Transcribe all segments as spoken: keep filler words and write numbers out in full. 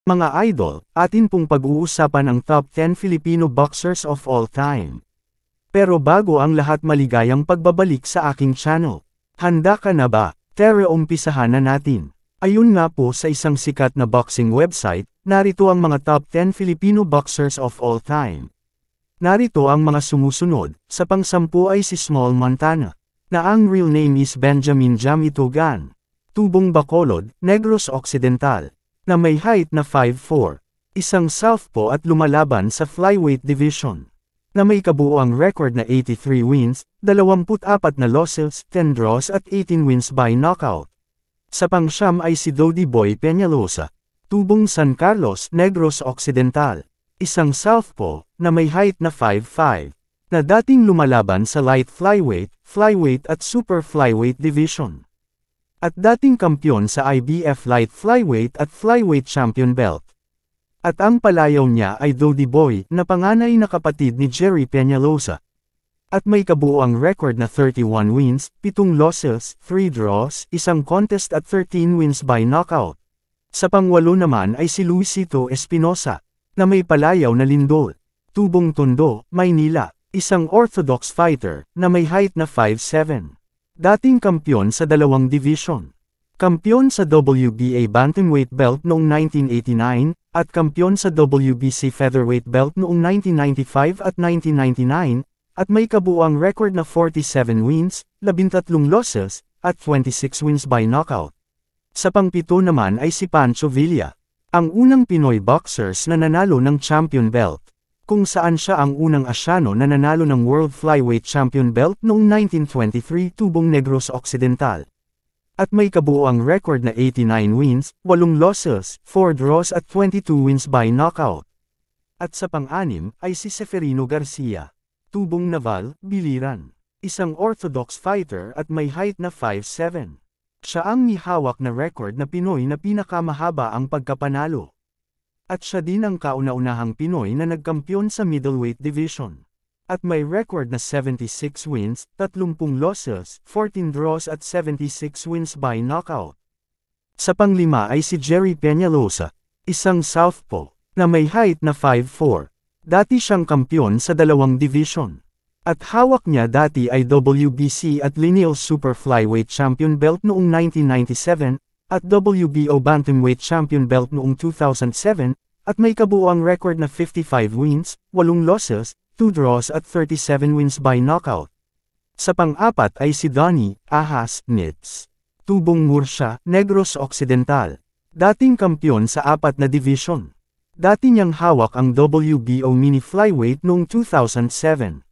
Mga idol, atin pong pag-uusapan ang top ten Filipino boxers of all time. Pero bago ang lahat, maligayang pagbabalik sa aking channel. Handa ka na ba? Tara, umpisahan na natin. Ayun nga po, sa isang sikat na boxing website, narito ang mga top ten Filipino boxers of all time. Narito ang mga sumusunod. Sa pangsampu ay si Small Montana, na ang real name is Benjamin Jam Itugan. Tubong Bacolod, Negros Occidental, na may height na five four, isang southpaw at lumalaban sa flyweight division, na may kabuuang record na eighty-three wins, twenty-four na losses, ten draws at eighteen wins by knockout. Sa pangsyam ay si Dodi Boy Peñalosa, Tubong San Carlos, Negros Occidental, isang southpaw, na may height na five five, na dating lumalaban sa light flyweight, flyweight at super flyweight division, at dating kampyon sa I B F Light Flyweight at Flyweight Champion Belt. At ang palayaw niya ay Dodi Boy, na panganay na kapatid ni Jerry Peñalosa. At may kabuuang record na thirty-one wins, seven losses, three draws, isang contest at thirteen wins by knockout. Sa pangwalo naman ay si Luisito Espinosa, na may palayaw na lindol. Tubong Tondo, Maynila, isang orthodox fighter, na may height na five seven. Dating kampyon sa dalawang division. Kampyon sa W B A Bantamweight Belt noong nineteen eighty-nine, at kampyon sa W B C Featherweight Belt noong nineteen ninety-five at nineteen ninety-nine, at may kabuuang record na forty-seven wins, thirteen losses, at twenty-six wins by knockout. Sa pangpito naman ay si Pancho Villa, ang unang Pinoy boxers na nanalo ng champion belt, kung saan siya ang unang Asyano na nanalo ng World Flyweight Champion Belt noong nineteen twenty-three, Tubong Negros Occidental. At may kabuuang record na eighty-nine wins, eight losses, four draws at twenty-two wins by knockout. At sa pang-anim ay si Seferino Garcia, Tubong Naval, Biliran, isang orthodox fighter at may height na five seven. Siya ang mihawak na record na Pinoy na pinakamahaba ang pagkapanalo. At siya din ang kauna-unahang Pinoy na nagkampiyon sa middleweight division. At may record na seventy-six wins, thirty losses, fourteen draws at seventy-six wins by knockout. Sa panglima ay si Jerry Peñalosa, isang southpaw, na may height na five four. Dati siyang kampiyon sa dalawang division. At hawak niya dati ay W B C at Lineal Super Flyweight Champion Belt noong nineteen ninety-seven, at W B O Bantamweight Champion Belt noong two thousand seven, at may kabuuang record na fifty-five wins, eight losses, two draws at thirty-seven wins by knockout. Sa pang-apat ay si Donnie Ahas Nitz, Tubong Murcia, Negros Occidental, dating kampyon sa apat na division. Dati niyang hawak ang W B O Mini Flyweight noong two thousand seven,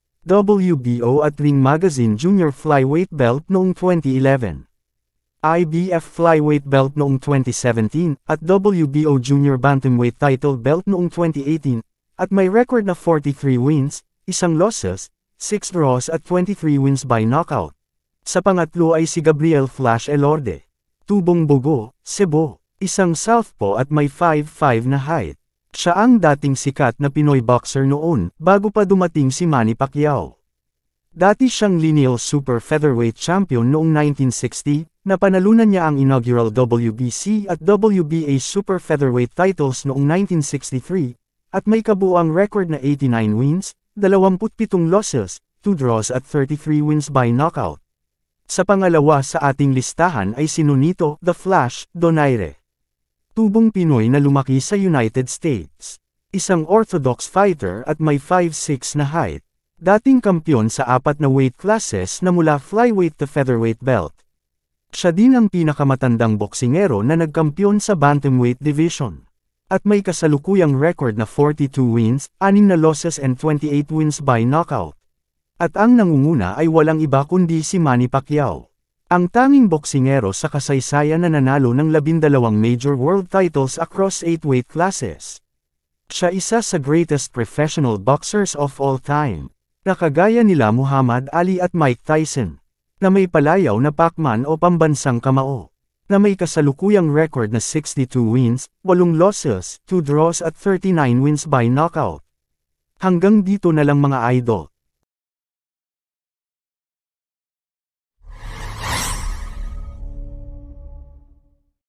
W B O at Ring Magazine Junior Flyweight Belt noong twenty eleven. I B F Flyweight Belt noong twenty seventeen, at W B O Junior Bantamweight Title Belt noong twenty eighteen, at may record na forty-three wins, isang losses, six draws at twenty-three wins by knockout. Sa pangatlo ay si Gabriel Flash Elorde, Tubong Bogo, Cebu, isang southpaw at may five five na height. Siya ang dating sikat na Pinoy boxer noon, bago pa dumating si Manny Pacquiao. Dati siyang Lineal Super Featherweight Champion noong nineteen sixty, napanalunan niya ang inaugural W B C at W B A Super Featherweight titles noong nineteen sixty-three, at may kabuuang record na eighty-nine wins, twenty-seven losses, two draws at thirty-three wins by knockout. Sa pangalawa sa ating listahan ay si Nonito The Flash Donaire, Tubong Pinoy na lumaki sa United States, isang orthodox fighter at may five six na height. Dating kampyon sa apat na weight classes na mula flyweight to featherweight belt. Siya din ang pinakamatandang boksingero na nagkampiyon sa bantamweight division. At may kasalukuyang record na forty-two wins, six na losses and twenty-eight wins by knockout. At ang nangunguna ay walang iba kundi si Manny Pacquiao, ang tanging boksingero sa kasaysayan na nanalo ng labindalawang major world titles across eight weight classes. Siya isa sa greatest professional boxers of all time, na kagaya nila Muhammad Ali at Mike Tyson, na may palayaw na Pacman o pambansang kamao, na may kasalukuyang record na sixty-two wins, eight losses, two draws at thirty-nine wins by knockout. Hanggang dito na lang mga idol.